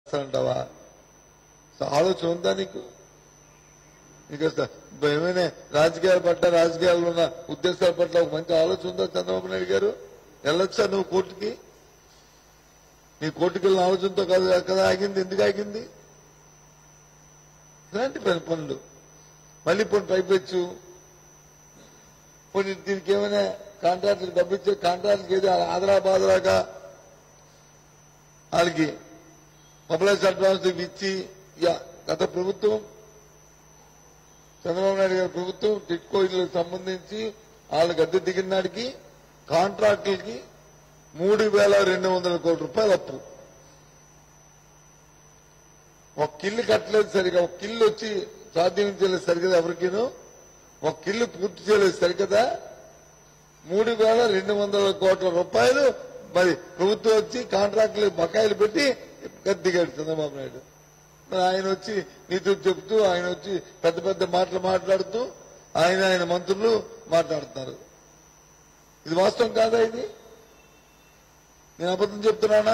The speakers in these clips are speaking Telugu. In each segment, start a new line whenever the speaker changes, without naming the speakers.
అంటావా? ఆలోచన ఉందా నీకు? ఏమైనా రాజకీయాల పట్ల రాజకీయాల్లో ఉన్న ఉద్దేశాల పట్ల ఒక మంచి ఆలోచన ఉందా చంద్రబాబు నాయుడు గారు? వెళ్ళొచ్చా నువ్వు కోర్టుకి? నీ కోర్టుకి వెళ్ళిన ఆలోచనతో కదా ఆగింది. ఎందుకు ఆగింది? ఇలాంటి పనులు మళ్ళీ పోనీ పైపెచ్చు పోనీ దీనికి ఏమైనా కాంట్రాక్టులకు డబ్బిచ్చే కాంట్రాక్టులకు ఏది ఆదరాబాదరాగా వాళ్ళకి మొబైల్ అడ్వాన్స్ ఇచ్చి గత ప్రభుత్వం చంద్రబాబు నాయుడు గారి ప్రభుత్వం టిట్కో ఇళ్లకు సంబంధించి వాళ్ళకి అద్దె దిగిన నాటికి కాంట్రాక్టులకి 3,200 కోట్ల రూపాయలు అప్పు. ఒక కిల్లు కట్టలేదు సరిగా, ఒక కిల్లు వచ్చి సాధ్యమించలేదు సరిగదా, ఎవరికినూ ఒక కిల్లు పూర్తి చేయలేదు సరికదా. 3,200 కోట్ల రూపాయలు మరి ప్రభుత్వం వచ్చి కాంట్రాక్టులు బకాయిలు పెట్టి దిగాడు చంద్రబాబు నాయుడు. మరి ఆయన వచ్చి నీతులు చెబుతూ ఆయన వచ్చి పెద్ద పెద్ద మాటలు మాట్లాడుతూ ఆయన మంత్రులు మాట్లాడుతున్నారు. ఇది వాస్తవం కాదా? ఇది నేను అబద్ధం చెప్తున్నానా?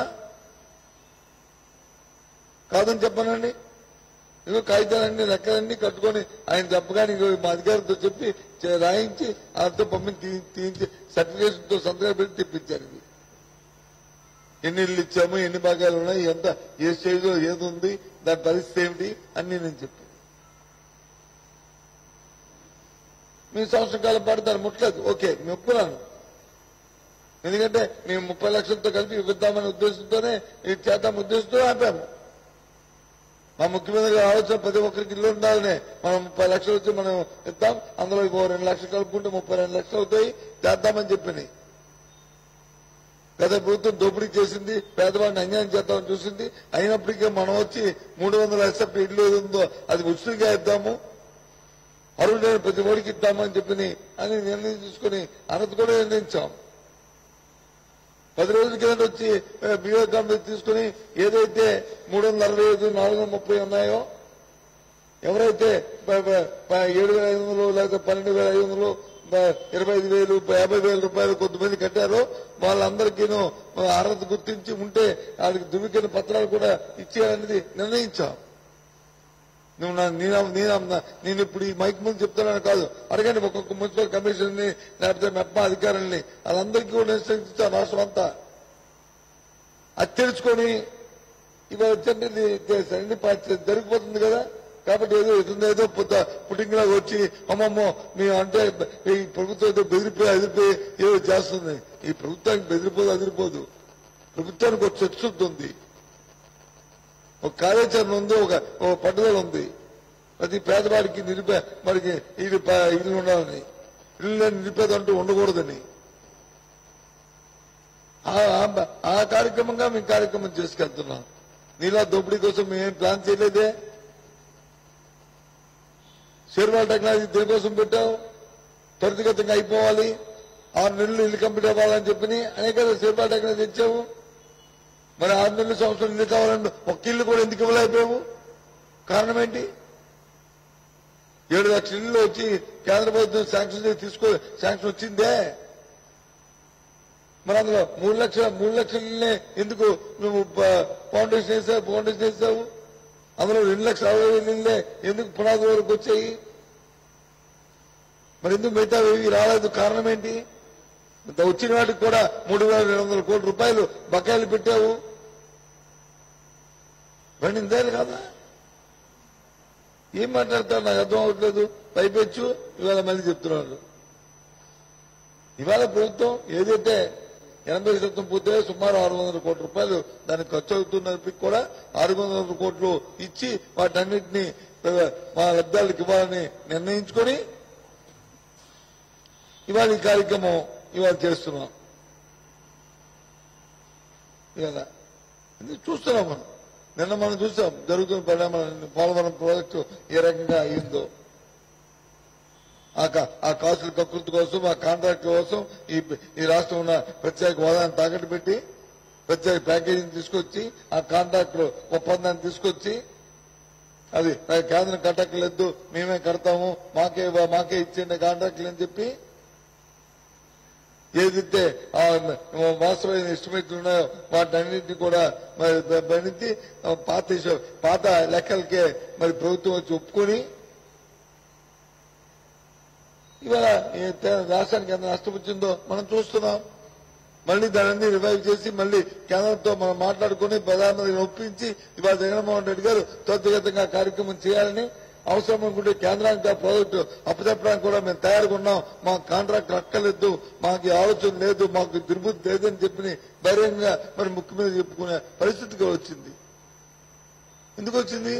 కాదని చెప్పనండి. ఇగో కాగితాలన్నీ లెక్కలన్నీ కట్టుకొని ఆయన చెప్పగానే మా అధికారులతో చెప్పి రాయించి ఆయనతో తీయించి సర్టిఫికేషన్తో సంతకాలు పెట్టి తెప్పించారు. ఇది ఎన్ని ఇళ్ళు ఇచ్చాము, ఎన్ని భాగాలు ఉన్నాయి, ఎంత ఏ స్టేజ్ లో ఏది ఉంది, దాని పరిస్థితి ఏమిటి అన్ని నేను చెప్పాను. మీ సంవత్సరం కాలం పాటు దాన్ని ముట్టలేదు, ఓకే మేము ఒప్పుకున్నాను. ఎందుకంటే మేము 30 లక్షలతో కలిపి ఇద్దామనే ఉద్దేశంతోనే ఇది చేద్దాం ఉద్దేశంతో ఆపాము. మా ముఖ్యమంత్రి గారి ఆలోచన ప్రతి ఒక్కరికి ఇల్లు ఉండాలనే. మనం 30 లక్షలు వచ్చి మనం ఇద్దాం, అందులో 2 లక్షలు కలుపుకుంటే 32 లక్షలు అవుతాయి, చేద్దామని చెప్పింది. గత ప్రభుత్వం దోపిడీ చేసింది, పేదవాడిని అన్యాయం చేద్దామని చూసింది. అయినప్పటికీ మనం వచ్చి 300 లక్షల ఇల్లు ఏది ఉందో అది ఉచితంగా ఇద్దాము, అరువులైన ప్రతి ఒడికి ఇద్దామని చెప్పి అని నిర్ణయం తీసుకుని అనంత కూడా నిర్ణయించాం. 10 రోజుల కింద వచ్చి బిఓ కంపెనీ తీసుకుని ఏదైతే 365, 430 ఉన్నాయో, ఎవరైతే 7,500 లేకపోతే 12,500, 25,000, 50,000 రూపాయలు కొంతమంది కట్టారో వాళ్ళందరికీ అర్హత గుర్తించి ఉంటే వాళ్ళకి ధృవీకరణ పత్రాలు కూడా ఇచ్చేయాలనేది నిర్ణయించాం. నువ్వు నేను ఇప్పుడు ఈ మైక్ ముందు చెప్తున్నాను కాదు, అడగండి ఒక్కొక్క మున్సిపల్ కమిషన్ ని లేకపోతే మెప్మా అధికారుల్ని, వాళ్ళందరికీ కూడా నిర్ణయించాం రాష్ట్రం అంతా. అది తెలుసుకొని ఇవాళ వచ్చి జరిగిపోతుంది కదా. కాబట్టి ఏదో పుట్టింగ్ లాగా వచ్చి అమ్మమ్మో మేము అంటే ఈ ప్రభుత్వం ఏదో అదిరిపోయి ఏదో చేస్తుంది. ఈ ప్రభుత్వానికి అదిరిపోదు. ప్రభుత్వానికి ఒక చర్చ ఉంది, ఒక కార్యాచరణ ఉంది, ఒక పట్టుదల ఉంది. ప్రతి పేదవాడికి మనకి ఇల్లు ఉండాలని, ఇల్లు లేని నిరుపేద అంటూ ఉండకూడదని ఆ కార్యక్రమంగా మేము కార్యక్రమం చేసుకెళ్తున్నాం. నీలా దోపిడీ కోసం మేమేం ప్లాన్ చేయలేదే. షేర్వాల్ టెక్నాలజీ దేనికోసం పెట్టావు? త్వరితగతంగా అయిపోవాలి, 6 నెలలు ఇల్లు కంప్లీట్ అవ్వాలని చెప్పి అనేక షేర్వాల్ టెక్నాలజీ ఇచ్చావు. మరి 6 నెలలు సంవత్సరం ఇల్లు కావాలంటే ఒక్క ఇల్లు కూడా ఎందుకు ఇవ్వలేకపోయావు? కారణం ఏంటి? 7 లక్షల ఇల్లు వచ్చి కేంద్ర ప్రభుత్వం శాంక్షన్ వచ్చిందే. మరి అందులో 3 లక్షల ఇల్లే ఎందుకు నువ్వు ఫౌండేషన్ వేసావు? అందులో 2,60,000 ఇల్లే ఎందుకు పునాది వరకు వచ్చాయి? మరి ఎందుకు మిగతా ఏవి రాలేదు? కారణం ఏంటి? వచ్చిన వాటికి కూడా 3,200 కోట్ల రూపాయలు బకాయిలు పెట్టావు. రెండిందేళ్ళు కాదా? ఏం మాట్లాడతారు నాకు అర్థం అవ్వట్లేదు. పైపెచ్చు ఇవాళ మళ్ళీ చెప్తున్నారు. ఇవాళ ప్రభుత్వం ఏదైతే 80% పూర్తిగా సుమారు 600 కోట్ల రూపాయలు దానికి ఖర్చు అవుతున్నప్పటికీ కూడా 600 కోట్లు ఇచ్చి వాటన్నిటినీ మా లబ్ధాలకు ఇవ్వాలని నిర్ణయించుకొని ఇవాళ ఈ కార్యక్రమం ఇవాళ చేస్తున్నాం. ఇవాళ చూస్తున్నాం మనం. నిన్న మనం చూసాం జరుగుతున్న పరిణామాలు. పోలవరం ప్రాజెక్టు ఏ రకంగా అయిందో, ఆ కాసుల కకృతి కోసం, ఆ కాంట్రాక్ట్ కోసం ఈ రాష్ట్రం ఉన్న ప్రత్యేక హోదాన్ని తాకట్టు పెట్టి ప్రత్యేక ప్యాకేజీని తీసుకొచ్చి ఆ కాంట్రాక్ట్ ఒప్పందాన్ని తీసుకొచ్చి అది కేంద్రం కట్టక్కర్లేదు, మేమే కడతాము, మాకే ఇచ్చేయండి కాంట్రాక్టులు అని చెప్పి ఏదైతే వాస్తవమైన ఎస్టిమేట్లు ఉన్నాయో వాటన్నింటినీ కూడా మరి భరించి పాత లెక్కలకే మరి ప్రభుత్వం వచ్చి ఒప్పుకొని ఇవాళ రాష్ట్రానికి ఎంత నష్టం వచ్చిందో మనం చూస్తున్నాం. మళ్లీ దాన్ని రివైవ్ చేసి మళ్లీ కేంద్రంతో మనం మాట్లాడుకుని ప్రధానమంత్రిని ఒప్పించి ఇవాళ జగన్మోహన్ రెడ్డి గారు త్వరితగతంగా కార్యక్రమం చేయాలని, అవసరం అనుకుంటే కేంద్రానికి ఆ ప్రాజెక్టు అప్పచెప్పడానికి కూడా మేము తయారుగా ఉన్నాం, మాకు కాంట్రాక్ట్ అక్కర్లేదు, మాకు ఆలోచన లేదు, మాకు దుర్బుద్ధి లేదని చెప్పి ధైర్యంగా మరి ముఖ్య మీద చెప్పుకునే పరిస్థితికి వచ్చింది. ఎందుకు వచ్చింది?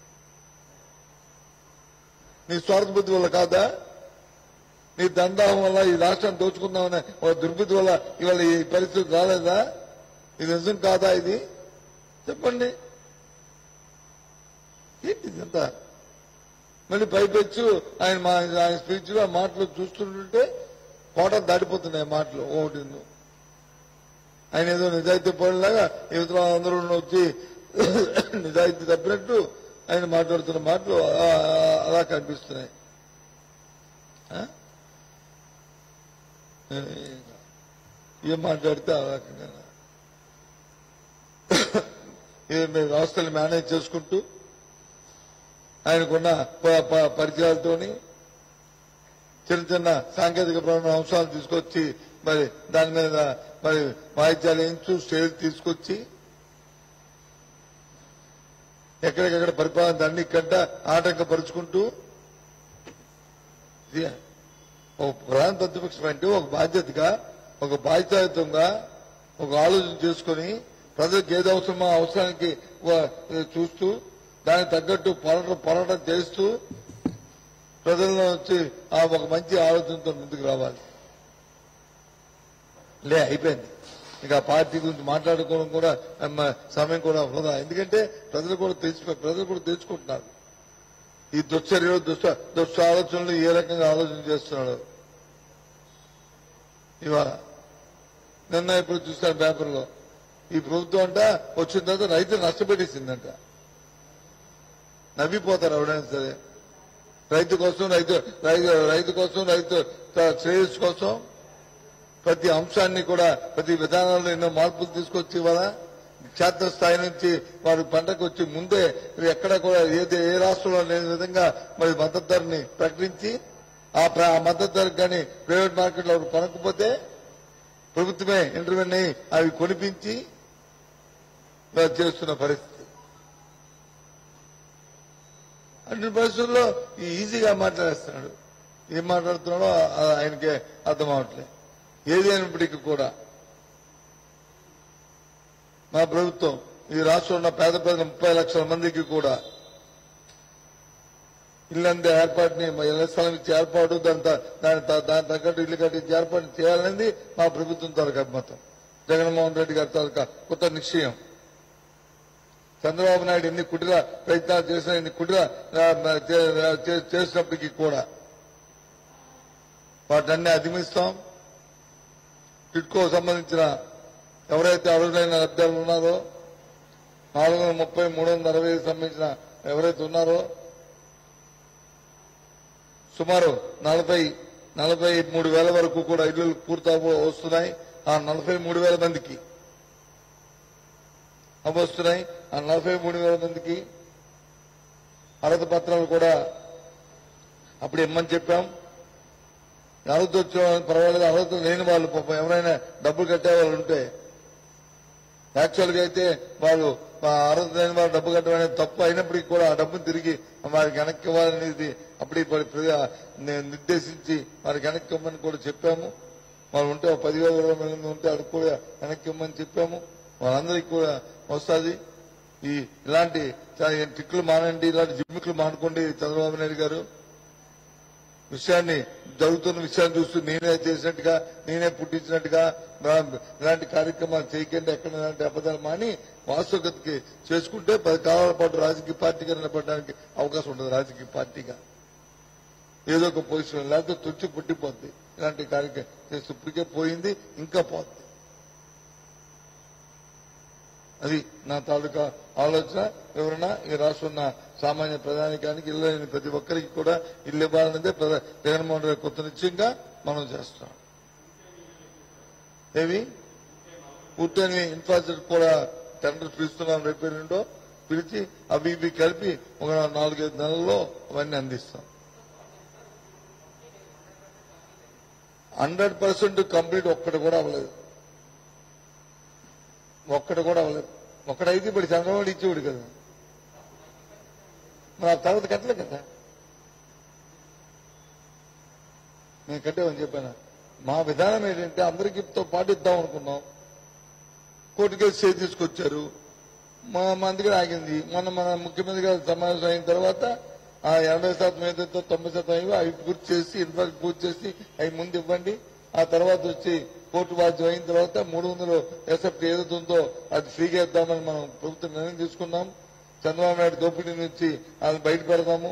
నీ స్వార్థ బుద్ధి వల్ల కాదా? నీ దండాహం వల్ల ఈ రాష్ట్రాన్ని దోచుకుందామనే ఒక దుర్బుద్ధి వల్ల ఇవాళ ఈ పరిస్థితి రాలేదా? ఇది నిజం కాదా? ఇది చెప్పండి. ఏంటి ఇదంతా? మళ్ళీ పైపెచ్చు ఆయన స్పీచ్ లో మాటలు చూస్తుంటే కోట దాటిపోతున్నాయి మాటలు ఒకటి. ఆయన ఏదో నిజాయితీ పడిలాగా యువతలో అందరూ వచ్చి నిజాయితీ తప్పినట్టు ఆయన మాట్లాడుతున్న మాటలు అలా కనిపిస్తున్నాయి. ఏం మాట్లాడితే ఆ రకంగా వ్యవస్థలు మేనేజ్ చేసుకుంటూ ఆయనకున్న పరిచయాలతోని చిన్న చిన్న సాంకేతికపరమైన అంశాలు తీసుకొచ్చి మరి దాని మీద మరి వాయిద్యాలు వేయించు స్టేజ్ తీసుకొచ్చి ఎక్కడికెక్కడ పరిపాలన అన్ని కంట ఆటంకపరుచుకుంటూ ఒక ప్రధాన ప్రతిపక్షం అంటే ఒక బాధ్యతగా, ఒక బాధ్యతాయుతంగా ఒక ఆలోచన చేసుకుని ప్రజలకు ఏది అవసరమో అవసరానికి చూస్తూ దానికి తగ్గట్టు పోరాటం చేస్తూ ప్రజల్లో వచ్చి ఆ ఒక మంచి ఆలోచనతో ముందుకు రావాలి. అయిపోయింది. ఇక పార్టీ గురించి మాట్లాడుకోవడం కూడా సమయం కూడా వృధా. ఎందుకంటే ప్రజలు కూడా తెలుసుకుంటున్నారు ఈ దుశ్చర్యలు దుష్ట ఆలోచనలు ఏ రకంగా ఆలోచన చేస్తున్నాడు. ఇవాళ నిన్న ఇప్పుడు చూస్తాను పేపర్లో ఈ ప్రభుత్వం అంట వచ్చిన తర్వాత రైతులు నష్టపెట్టేసిందంట. నవ్విపోతారు ఎవడైనా సరే. రైతు కోసం రైతు శ్రేయస్సు కోసం ప్రతి అంశాన్ని కూడా ప్రతి విధానాల్లో ఎన్నో మార్పులు తీసుకొచ్చి ఇవాళ క్షేత్రస్థాయి నుంచి వారు పంటకు వచ్చి ముందే ఎక్కడ కూడా ఏ రాష్ట్రంలో లేని విధంగా మరి మద్దతు ధరని ప్రకటించి ఆ మద్దతు ధరకు కానీ ప్రైవేట్ మార్కెట్లో కొనకపోతే ప్రభుత్వమే ఇంటర్వ్యూన్ అయ్యి అవి కొనిపించి చేస్తున్న పరిస్థితి. అన్ని పరిస్థితుల్లో ఈజీగా మాట్లాడేస్తున్నాడు. ఏం మాట్లాడుతున్నాడో ఆయనకే అర్థం అవట్లేదు. ఏది అయినప్పటికీ కూడా మా ప్రభుత్వం ఈ రాష్ట్రంలో ఉన్న పేద 30 లక్షల మందికి కూడా ఇల్లంతా ఏర్పాటుని ఇళ్ల స్థలం ఇచ్చి ఏర్పాటు దాని తగ్గట్టు ఇల్లు కట్టించి ఏర్పాటు చేయాలనేది మా ప్రభుత్వం తాలూకా అభిమతం. జగన్మోహన్ రెడ్డి గారి తాలూకా కొత్త నిశ్చయం. చంద్రబాబు నాయుడు ఎన్ని కుటిల ప్రయత్నాలు చేసినా ఎన్ని కుటిల చేసినప్పటికీ కూడా వాటన్ని అధిగమిస్తాం. టిడ్కో సంబంధించిన ఎవరైతే అర్హులైన లబ్ధిదారులు ఉన్నారో 430, 360 సంబంధించిన ఎవరైతే ఉన్నారో సుమారు 43,000 వరకు కూడా ఇళ్లు పూర్తి వస్తున్నాయి. ఆ 43,000 మందికి వస్తున్నాయి. ఆ 43,000 మందికి అర్హత పత్రాలు కూడా అప్పుడు ఇమ్మని చెప్పాం. అర్హత వచ్చిన పర్వాలేదు, అర్హత లేని వాళ్ళు పాపం ఎవరైనా డబ్బులు కట్టే వాళ్ళు ఉంటే యాక్చువల్ గా అయితే వాళ్ళు అర్హత లేని వాళ్ళు డబ్బు కట్టడం అనేది తప్పు అయినప్పటికీ కూడా ఆ డబ్బును తిరిగి వారికి వెనక్కి ఇవ్వాలనేది అప్పటి నిర్దేశించి వారికి వెనక్కి ఇవ్వమని కూడా చెప్పాము. వాళ్ళు ఉంటే 10,000 ఉంటే అది కూడా వెనక్కి ఇవ్వమని చెప్పాము. వాళ్ళందరికీ కూడా వస్తుంది. ఇలాంటి టిక్కులు మానండి, ఇలాంటి జిమ్మికులు మానుకోండి. చంద్రబాబు నాయుడు గారు జరుగుతున్న విషయాన్ని చూస్తూ నేనే చేసినట్టుగా నేనే పుట్టించినట్టుగా ఇలాంటి కార్యక్రమాలు చేయకండి. ఎక్కడ ఇలాంటి అబద్దాలు మాని వాస్తవికతకి చేసుకుంటే 10 కాలాల పాటు రాజకీయ పార్టీగా నిలబడడానికి అవకాశం ఉంటుంది. రాజకీయ పార్టీగా ఏదో ఒక పొజిషన్ లేకపోతే తుచ్చి పుట్టిపోద్ది. ఇలాంటి కార్యక్రమం చేస్తూ ఇప్పటికే పోయింది, ఇంకా పోద్ది. అది నా తాలూకా ఆలోచన. ఎవరైనా ఈ రాష్ట్రం ఉన్న సామాన్య ప్రధానికానికి ఇల్లు లేని ప్రతి ఒక్కరికి కూడా ఇల్లు ఇవ్వాలనేదే జగన్మోహన్ రెడ్డి కొత్త నిశ్చయంగా మనం చేస్తున్నాం. ఏవి పూర్తయిన ఇన్ఫ్రాస్ట్రక్చర్ కూడా టెండర్ పిలుస్తున్నాం, రేపు రెండో పిలిచి అవి ఇవి కలిపి ఒక 4-5 నెలల్లో అవన్నీ అందిస్తాం. 100% కంప్లీట్ ఒక్కటి కూడా అవ్వలేదు. ఒక్కడైతే ఇప్పుడు చంద్రబాబు ఇచ్చేవాడు కదా, మరి ఆ తర్వాత కట్టలేదు కదా. నేను కట్టేమని చెప్పాను. మా విధానం ఏంటంటే అందరికీతో పాటు ఇద్దాం అనుకున్నాం. కోర్టు కేసు చేసి తీసుకొచ్చారు, మా దగ్గర ఆగింది. మన ముఖ్యమంత్రి గారు సమావేశం అయిన తర్వాత ఆ 80% ఏదైతే 90% అయ్యో అవి పూర్తి చేసి ఇన్ఫ్రాస్ట్రక్చర్ పూర్తి చేసి అవి ముందు ఇవ్వండి. ఆ తర్వాత వచ్చి కోర్టు బాధ్యం అయిన తర్వాత 300 ఎస్ఎఫ్టీ ఏదైతే ఉందో అది ఫ్రీగా ఇద్దామని మనం ప్రభుత్వం నిర్ణయం తీసుకున్నాం. చంద్రబాబు నాయుడు దోపిడీ నుంచి అది బయట పెడదాము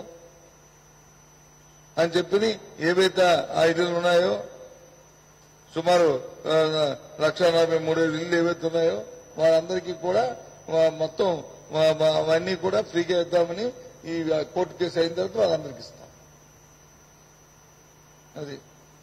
అని చెప్పి ఏవైతే ఆ ఇళ్ళు ఉన్నాయో సుమారు 1,43,000 ఇళ్ళు ఏవైతే ఉన్నాయో వాళ్ళందరికీ కూడా మొత్తం అవన్నీ కూడా ఫ్రీగా ఇద్దామని ఈ కోర్టు కేసు అయిన తర్వాత వాళ్ళందరికీ ఇస్తాం. అది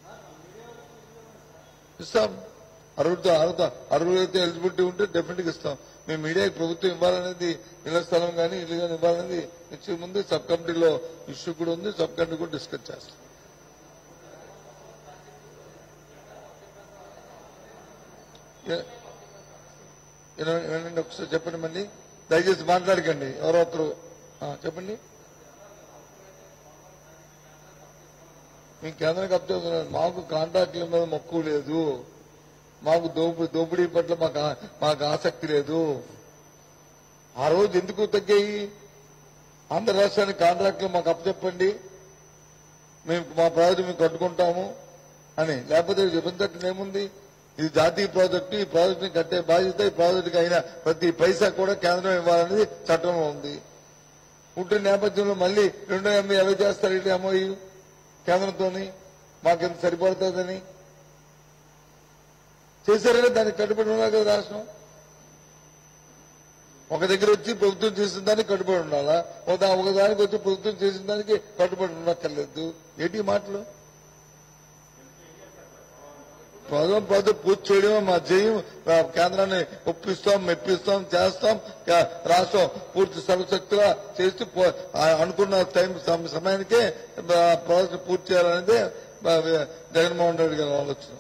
ఇస్తాం. అర్హులైతే ఎలిజిబిలిటీ ఉంటే డెఫినెట్ గా ఇస్తాం. మేము మీడియాకి ప్రభుత్వం ఇవ్వాలనేది ఇళ్ల స్థలం కానీ ఇల్లు కానీ ఇవ్వాలనేది ఇచ్చే ముందు సబ్ కమిటీలో ఇష్యూ కూడా ఉంది. సబ్ కమిటీ కూడా డిస్కస్ చేస్తాం. వినండి ఒకసారి చెప్పండి, మళ్ళీ దయచేసి మాట్లాడకండి. ఎవరో ఒకరు చెప్పండి. మీ కేంద్రానికి అప్పు మాకు కాంట్రాక్టుల మీద మక్కువ లేదు, మాకు దోపిడీ పట్ల మాకు ఆసక్తి లేదు. ఆ రోజు ఎందుకు తగ్గాయి? ఆంధ్ర రాష్ట్రానికి కాంట్రాక్టులు మాకు అప్పచెప్పండి, మేము మా ప్రాజెక్టు మేము కట్టుకుంటాము అని. లేకపోతే చెప్పినట్టు ఏముంది? ఇది జాతీయ ప్రాజెక్టు, ఈ ప్రాజెక్టుని కట్టే బాధ్యత ఈ ప్రాజెక్టుకి అయిన ప్రతి పైసా కూడా కేంద్రం ఇవ్వాలనేది చట్టంలో ఉంది. ఉంటే నేపథ్యంలో మళ్ళీ 2 ఎంబీ ఎలా చేస్తారు? ఇటు ఎంఓయూ కేంద్రంతోని మాకెంత సరిపడుతుందని చేశారనే దానికి కట్టుబడి ఉన్నారు కదా. రాష్ట్రం ఒక దగ్గర వచ్చి ప్రభుత్వం చేసిన దానికి కట్టుబడి ఉండాలా, ఒకదానికి వచ్చి ప్రభుత్వం చేసిన దానికి కట్టుబడి ఉండక్కర్లేదు. ఏంటి మాటలు? ప్రాజెక్ట్ పూర్తి చేయడమే మా జయం. కేంద్రాన్ని ఒప్పిస్తాం, మెప్పిస్తాం, చేస్తాం. రాష్ట్రం పూర్తి సర్వశక్తిగా చేసి అనుకున్న సమయానికే ప్రాజెక్ట్ పూర్తి చేయాలనేది జగన్మోహన్ రెడ్డి గారి ఆలోచన.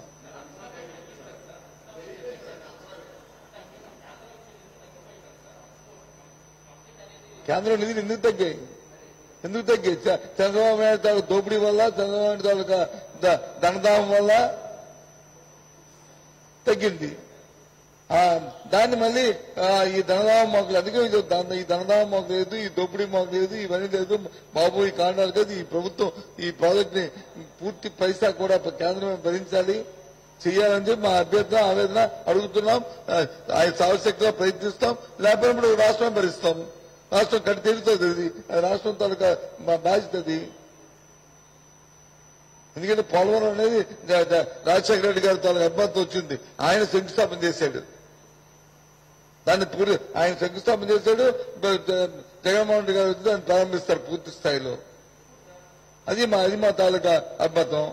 కేంద్రం నిధులు ఎందుకు తగ్గాయి? చంద్రబాబు నాయుడు తాలూకు దోపిడీ వల్ల, చంద్రబాబు నాయుడు తాలూకా ధనదాహం వల్ల తగ్గింది. దాన్ని మళ్ళీ ఈ ధనదాహం మాకు అందుకే ఈ ధనదాహం మాకు లేదు, ఈ దోపిడీ మాకు లేదు, ఇవన్నీ లేదు బాబు, ఈ కారణాలు లేదు. ఈ ప్రభుత్వం ఈ ప్రాజెక్ట్ ని పూర్తి పైసా కూడా కేంద్రమే భరించాలి, చేయాలని చెప్పి మా అభ్యర్థన ఆవేదన అడుగుతున్నాం. ఆయన సావశక్తిగా ప్రయత్నిస్తాం. లేకపోతే రాష్ట్రం భరిస్తాం. రాష్ట్రం కట్టి తీరుతుంది. అది రాష్ట్రం తాలూకా మా బాధ్యత. ఎందుకంటే పోలవరం అనేది రాజశేఖర రెడ్డి గారి తాలూకా అభిమతం వచ్చింది. ఆయన శంకుస్థాపన చేశాడు. దాన్ని ఆయన శంకుస్థాపన చేశాడు. జగన్మోహన్ రెడ్డి గారు వచ్చి దాన్ని ప్రారంభిస్తారు పూర్తి స్థాయిలో. అది మా తాలూకా అభిమతం.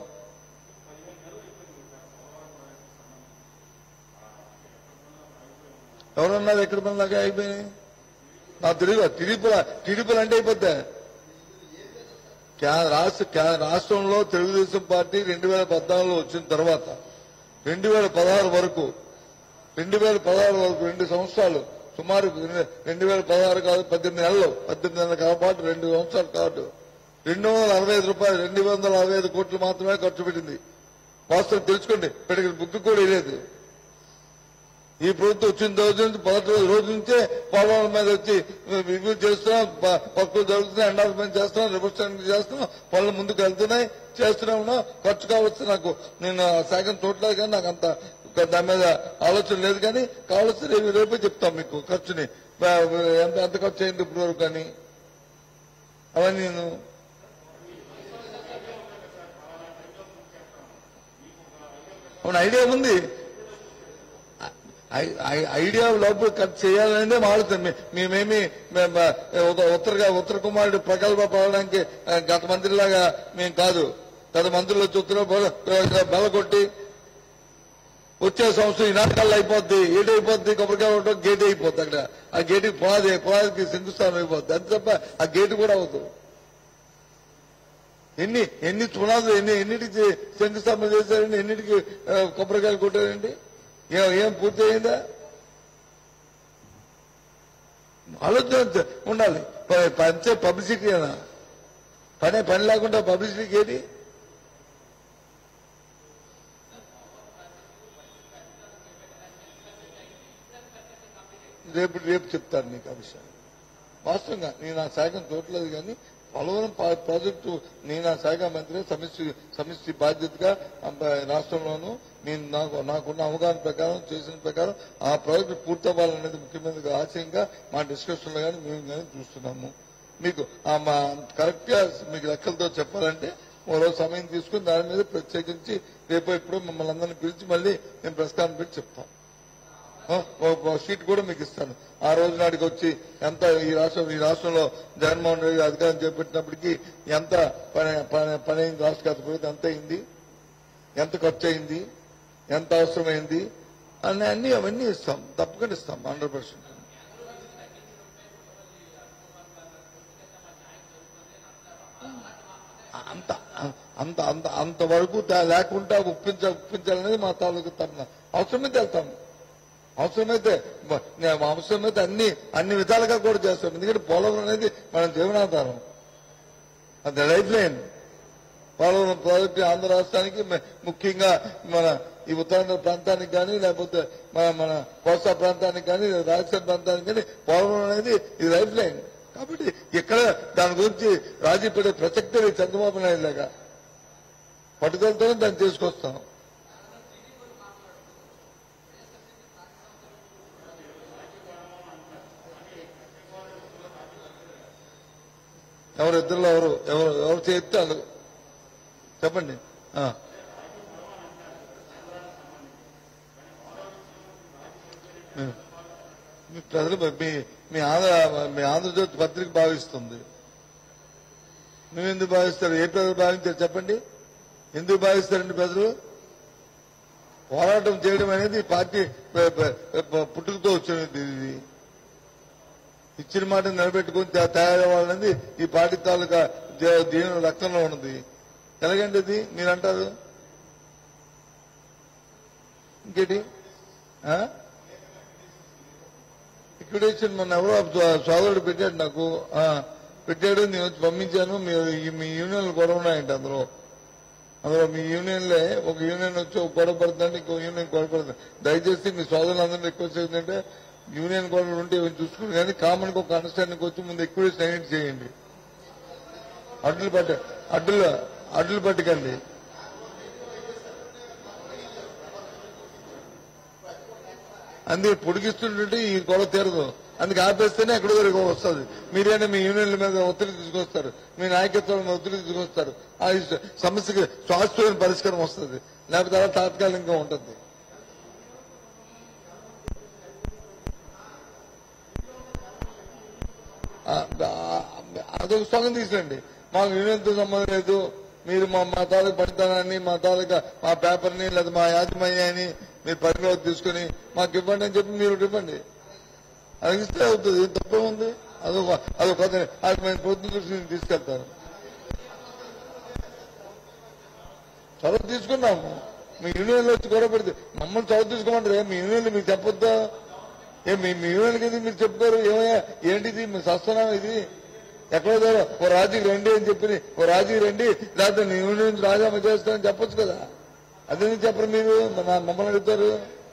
ఎవరన్నారు ఎక్కడ మనలాగా అయిపోయినాయి? నాకు తెలియదు. టీడీపీలు అంటే అయిపోద్దా? రాష్ట్రంలో తెలుగుదేశం పార్టీ 2014లో వచ్చిన తర్వాత 2016 వరకు 2 సంవత్సరాలు సుమారు 2016 కాదు 18 నెలల కాబట్టి 2 సంవత్సరాల కాదు 265 రూపాయలు 265 కోట్లు మాత్రమే ఖర్చు పెట్టింది. వాస్తవం తెలుసుకోండి. ఇప్పటికి బుక్ కూడా లేదు. ఈ ప్రభుత్వం వచ్చిన రోజు నుంచే పోలవరం మీద వచ్చి రివ్యూ చేస్తున్నాం, పక్కులు జరుగుతున్నాయి, ఎండార్స్మెంట్ చేస్తున్నాం, రిప్రజెంట్ చేస్తున్నాం, పనులు ముందుకు వెళ్తున్నాయి, చేస్తూనే ఉన్నాం. ఖర్చు కావచ్చు. నాకు నేను శాఖను చూడలేదు కానీ నాకు అంత దాని మీద ఆలోచన లేదు. కానీ కావాల్సి రేపే చెప్తాం మీకు ఖర్చుని ఎంత ఖర్చు అయింది ఇప్పటి వరకు కానీ అవన్నీ. నేను అవును ఐడియా ఉంది. ఐడియా లోపల ఖర్చు చేయాలనే ఆలోచన. మేమేమి ఉత్తర కుమారుడు ప్రకల్ప పడడానికి గత మంత్రిలాగా మేము కాదు. గత మంత్రులు వచ్చి ఉత్తర బెల కొట్టి వచ్చే సంవత్సరం ఈ నాటకాలు అయిపోద్ది. ఏటైపోద్ది? కొబ్బరికాయ ఉండటం గేట్ అయిపోద్ది. అక్కడ ఆ గేటుకి పునాదికి శంకుస్థానం అయిపోద్ది. అంతే తప్ప ఆ గేటు కూడా అవుతుంది. ఎన్ని పునాదులు ఎన్నిటికి శంకుస్థాపన చేశారండి? ఎన్నిటికి కొబ్బరికాయలు కొట్టారండి? ఏం పూర్తి అయిందా? ఆలోచన ఉండాలి. పంచే పబ్లిసిటీ అనా? పని లేకుండా పబ్లిసిటీకి ఏంటి? రేపు చెప్తాను నీకు ఆ విషయాన్ని. వాస్తవంగా నేను ఆ శాఖను చూడలేదు, కానీ పోలవరం ప్రాజెక్టు నేను ఆ శాఖ మంత్రి సమిష్టి బాధ్యతగా రాష్ట్రంలోనూ నేను నాకున్న అవగాహన ప్రకారం చేసిన ప్రకారం ఆ ప్రాజెక్టు పూర్తవ్వాలనేది ముఖ్యమంత్రి ఆశయంగా మా డిస్కషన్ లో కానీ మేము కానీ చూస్తున్నాము. మీకు కరెక్ట్ గా మీకు లెక్కలతో చెప్పాలంటే మరో సమయం తీసుకుని దాని మీద ప్రత్యేకించి రేపు ఎప్పుడో మమ్మల్ని అందరినీ పిలిచి మళ్ళీ నేను ప్రెస్ కాన్ఫరెన్స్ చెప్తాను. షీట్ కూడా మీకు ఇస్తాను. ఆ రోజు నాటికి వచ్చి ఎంత ఈ రాష్ట్రంలో జగన్మోహన్ రెడ్డి అధికారం చేపట్టినప్పటికీ ఎంత పని అయింది, రాష్ట్ర ఖర్చు పెరిగితే ఎంత అయింది, ఎంత ఖర్చు అయింది, ఎంత అవసరమైంది అవన్నీ ఇస్తాం. తప్పకుండా ఇస్తాం 100%. అంతవరకు లేకుండా ఒప్పించాలనేది మా తాలూకు తరఫున. అవసరమైతే అన్ని విధాలుగా కూడా చేస్తాం. ఎందుకంటే పోలవరం అనేది మన జీవనాధారం, అది life line. Polavaram project Andhra రాష్ట్రానికి ముఖ్యంగా మన ఈ ఉత్తరాంధ్ర ప్రాంతానికి కానీ లేకపోతే మన కోస్తా ప్రాంతానికి కానీ రాజస్థాన్ ప్రాంతానికి కానీ పోలవరం అనేది ఇది లైఫ్ లైన్. కాబట్టి ఇక్కడ దాని గురించి రాజీ పడే ప్రసక్తి చంద్రబాబు నాయుడు లాగా పట్టుదలతోనే దాన్ని తీసుకొస్తాం. ఇద్దరులో ఎవరు చేస్తారు చెప్పండి. మీ ప్రజలు మీ ఆంధ్రజ్యోతి పత్రిక భావిస్తుంది. నువ్వెందుకు భావిస్తారు? ఏ ప్రజలు భావించారు చెప్పండి? ఎందుకు భావిస్తారండి ప్రజలు? పోరాటం చేయడం అనేది పార్టీ పుట్టుకతో వచ్చినది. ఇది ఇచ్చిన మాట నిలబెట్టుకుని తయారవ్వాలనేది ఈ పార్టీ తాలూకా దీని రక్తంలో ఉన్నది. ఎలాగండి ఇది మీరంటారు? ఇంకేంటి లిక్విడేషన్ మొన్న ఎవరో సోదరుడు పెట్టాడు, నాకు పెట్టాడు, నేను వచ్చి పంపించాను. మీ యూనియన్లు గొడవ ఉన్నాయంట. అందులో మీ యూనియన్లే ఒక యూనియన్ వచ్చి గొడవ పడుతుందంటే ఇంకో యూనియన్ గొడవ పడుతుంది. దయచేసి మీ సోదరులందరూ రిక్వెస్ట్ ఏంటంటే యూనియన్ గొడవలు ఉంటే చూసుకుని కానీ కామన్ గా ఒక అండర్స్టాండింగ్ వచ్చి ముందు ఎక్విడేషన్ ఎయిట్ చేయండి. అడ్డులు పట్టుకండి. అందుకే పొడిగిస్తుంటే ఈ గొడవ తీరదు. అందుకే ఆపేస్తేనే ఎక్కడి వరకు వస్తుంది. మీరేనా మీ యూనియన్ల మీద ఒత్తిడి తీసుకొస్తారు, మీ నాయకత్వం మీద ఒత్తిడి తీసుకొస్తారు. ఆ సమస్యకి శాశ్వతమైన పరిష్కారం వస్తుంది, లేకపోతే అలా తాత్కాలికంగా ఉంటుంది. అదొక సగం తీసండి. మాకు యూనియన్తో సంబంధం లేదు, మీరు మా తాలూకు పనితనాన్ని మా తాలూకా మా పేపర్ని లేదా మా యాజమాన్యాన్ని మీరు పరిగణలోకి తీసుకుని మాకు ఇవ్వండి అని చెప్పి మీరు ఇవ్వండి. అది ఇస్తే అవుతుంది. తప్పే ఉంది. అదొక పొద్దున్న దృష్టిని తీసుకెళ్తారు. చదువు తీసుకున్నాము. మీ యూనియన్లో వచ్చి గొడవ పెడితే మమ్మల్ని చదువు తీసుకోమంటారు. మీ యూనియన్లు మీకు చెప్పొద్దా? మీ యూనియన్కి ఇది మీరు చెప్పుకోరు. ఏమయ్యా ఏంటిది మీ సస్తున్నాం? ఇది ఎక్కడో ద్వారా ఓ రాజీకి రండి అని చెప్పి ఓ రాజీకి రండి, లేకపోతే నీ యూనియన్ రాజీనామా చేస్తానని చెప్పొచ్చు కదా. అదే చెప్పరు మీరు, మమ్మల్ని అడుగుతారు.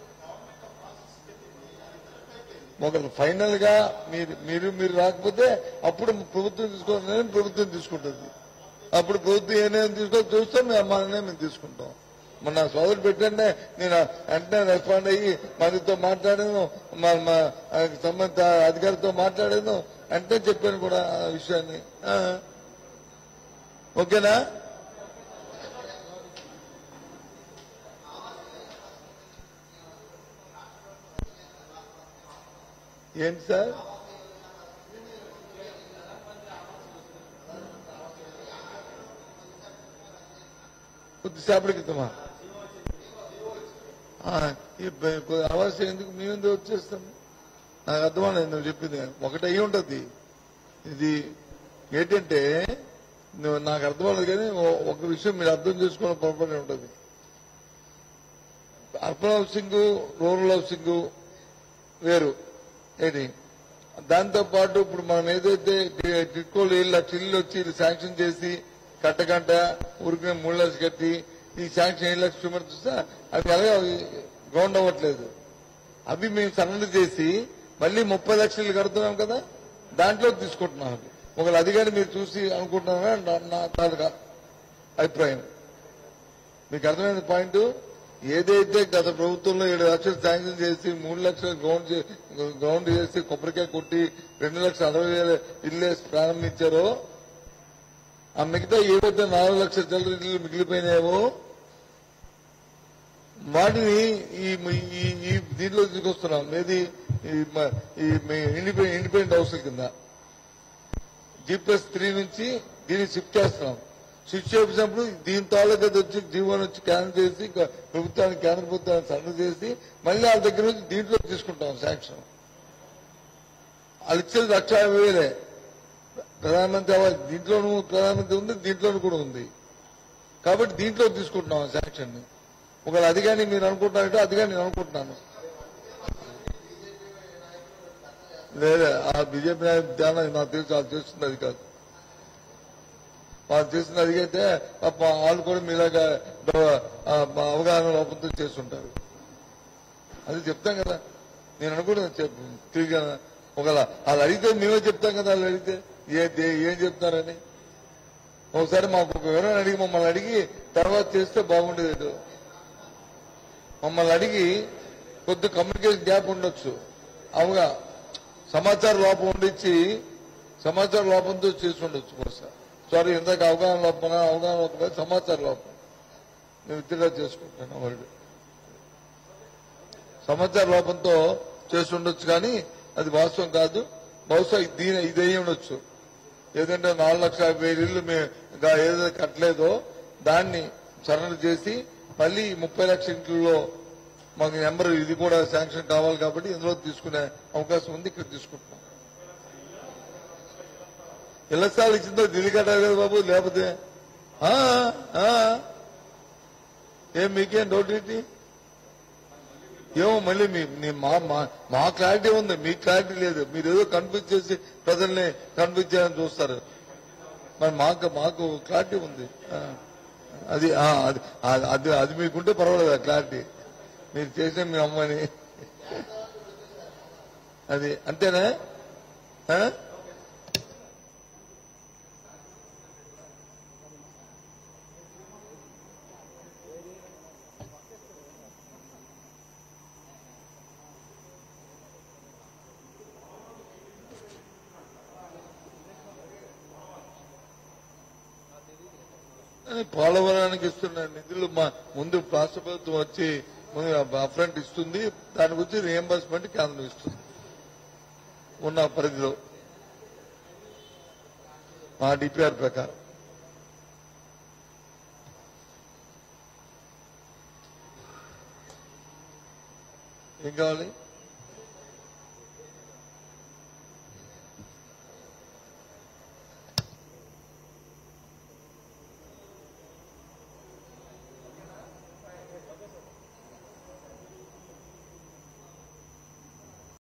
ఒకరు ఫైనల్ గా మీరు రాకపోతే అప్పుడు ప్రభుత్వం తీసుకోవాలని ప్రభుత్వం తీసుకుంటుంది. అప్పుడు ప్రభుత్వం ఏ నిర్ణయం తీసుకొని చూస్తాం, మా నిర్ణయం మేము తీసుకుంటాం. మొన్న సోదరు పెట్టండి, నేను వెంటనే రెస్పాండ్ అయ్యి మనతో మాట్లాడాను, సంబంధిత అధికారితో మాట్లాడాను, వెంటనే చెప్పాను కూడా ఆ విషయాన్ని. ఓకేనా? ఏంటి సార్? కొద్దిసేపటి క్రితమా? అవకాశం ఎందుకు మేమెందుకు వచ్చేస్తాం? నాకు అర్థమలేదు నువ్వు చెప్పింది. ఒకటి అయి ఉంటుంది. ఇది ఏంటంటే నువ్వు నాకు అర్థమవుతుంది కానీ ఒక విషయం మీరు అర్థం చేసుకోవడం పొరపాటు ఉంటుంది. అర్బన్ హౌసింగ్, రూరల్ హౌసింగ్ వేరు. ఏంటి దాంతో పాటు ఇప్పుడు మనం ఏదైతే టిట్కోలు 7 లక్షల ఇల్లు వచ్చి శాంక్షన్ చేసి కట్టగంట ఊరికి 3 లక్షలు కట్టి ఈ శాంక్షన్ 7 లక్షలు చూస్తే అవి అలాగే గ్రౌండ్ అవ్వట్లేదు. అవి మేము సరెండర్ చేసి మళ్ళీ 30 లక్షలు కడుతున్నాం కదా, దాంట్లో తీసుకుంటున్నాం. ఒకవేళ అది కానీ మీరు చూసి అనుకుంటున్నారా నా తాలూకా అభిప్రాయం. మీకు అర్థమైన పాయింట్ ఏదైతే గత ప్రభుత్వంలో 7 లక్షలు శాంక్షన్ చేసి 3 లక్షలు గ్రౌండ్ చేసి కొబ్బరికాయ కొట్టి 2,60,000 ఇల్లు ప్రారంభించారో ఆ మిగతా ఏవైతే 4 లక్షల చిల్లర ఇల్లు మిగిలిపోయినాయో వాటిని ఈ దీంట్లో తీసుకొస్తున్నాం. ఏది ఇండిపెండెంట్ హౌస్ల కింద G+3 నుంచి దీన్ని షిఫ్ట్ చేస్తున్నాం. షిఫ్ట్ చేసినప్పుడు దీని తాలూకా వచ్చి జీవోని వచ్చి క్యాన్సిల్ చేసి ప్రభుత్వానికి కేంద్ర ప్రభుత్వానికి సరెండర్ చేసి మళ్ళీ వాళ్ళ దగ్గర నుంచి దీంట్లో తీసుకుంటాం శాంక్షన్. వాళ్ళు ఇచ్చేది 1,50,000 ప్రధానమంత్రి అవ్వాలి. దీంట్లోనూ ప్రధానమంత్రి ఉంది, దీంట్లోనూ కూడా ఉంది. కాబట్టి దీంట్లో తీసుకుంటున్నాం శాంక్షన్ ని. ఒకవేళ అది కానీ మీరు అనుకుంటున్నారంటే అది కానీ నేను అనుకుంటున్నాను. లేదా ఆ బీజేపీ ధ్యానం నాకు తెలుసు, వాళ్ళు చేస్తుంది అది కాదు. వాళ్ళు చేస్తుంది అది అయితే వాళ్ళు కూడా మీలాగా అవగాహన లోపంతో చేస్తుంటారు. అది చెప్తాం కదా. నేను అనుకుంటున్నా తిరిగి ఒకవేళ వాళ్ళు అడిగితే మేమే చెప్తాం కదా. వాళ్ళు అడిగితే ఏం చెప్తారని ఒకసారి మాకు ఒక వివరణ అడిగి మమ్మల్ని అడిగి తర్వాత చేస్తే బాగుండేది. మమ్మల్ని అడిగి కొద్ది కమ్యూనికేషన్ గ్యాప్ ఉండొచ్చు. అవుగా సమాచార లోపం ఉండిచ్చి సమాచార లోపంతో చేసి ఉండొచ్చు. బహుశా సారీ ఇందాక అవగాహన లోపం కాదు, సమాచార లోపం. నేను విత్డ్రా చేసుకుంటాను. వాళ్ళు సమాచార లోపంతో చేసి ఉండొచ్చు కానీ అది వాస్తవం కాదు. బహుశా ఇది అయ్యి ఉండొచ్చు. ఏదంటే 4,50,000 ఇల్లు ఏదైతే కట్టలేదో దాన్ని సరెండర్ చేసి మళ్ళీ 30 లక్షల ఇంట్లో మాకు నెంబర్ ఇది కూడా శాంక్షన్ కావాలి కాబట్టి ఇందులో తీసుకునే అవకాశం ఉంది. ఇక్కడ తీసుకుంటున్నాం. ఇళ్ల స్థలాలు ఇచ్చిందో ఢిల్లీ కట్టాలి కదా బాబు, లేకపోతే ఏం మీకేం డౌట్ ఏంటి? ఏమో మళ్ళీ మా క్లారిటీ ఉంది, మీకు క్లారిటీ లేదు. మీరు ఏదో కన్ఫ్యూజ్ చేసి ప్రజల్ని కన్ఫ్యూజ్ చేయాలని చూస్తారు. మరి మాకు క్లారిటీ ఉంది. అది అది అది మీకుంటే పర్వాలేదు. ఆ క్లారిటీ మీరు చేసే మీ అమ్మని అది అంతేనా? పోలవరానికి ఇస్తున్న నిధులు ముందు రాష్ట్ర ప్రభుత్వం వచ్చి అప్రంట్ ఇస్తుంది. దాని గురించి రియంబర్స్మెంట్ కేంద్రం ఇస్తుంది ఉన్న పరిధిలో మా డిపిఆర్ ప్రకారం. ఏం కావాలి?